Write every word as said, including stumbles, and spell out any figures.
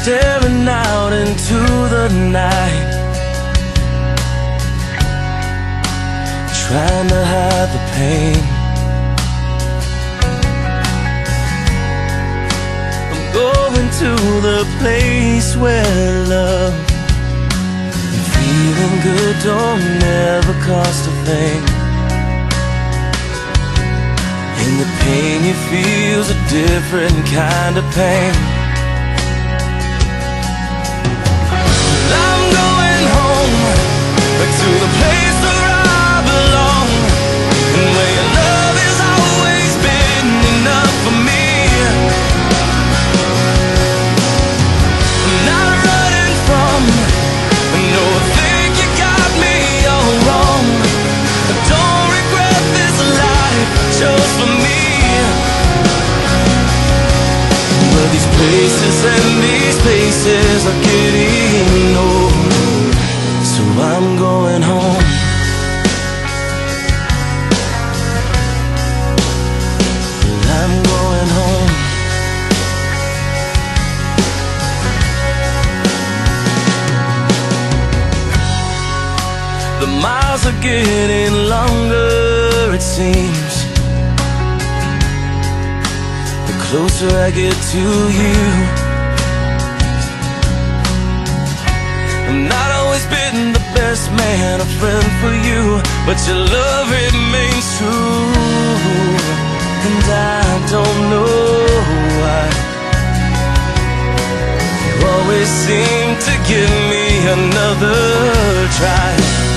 staring out into the night, trying to hide the pain. I'm going to the place where love and feeling good don't never cost a thing. And the pain you feel's a different kind of pain. I'm going home, back to the place where I belong, and where your love has always been enough for me. I'm not running from, no, I think you got me all wrong. I don't regret this life I chose for me. But these places and these places are getting old, so I'm going home. I'm going home. The miles are getting longer, it seems, the closer I get to you. I've not always been the best man, a friend for you, but your love remains true. And I don't know why you always seem to give me another try.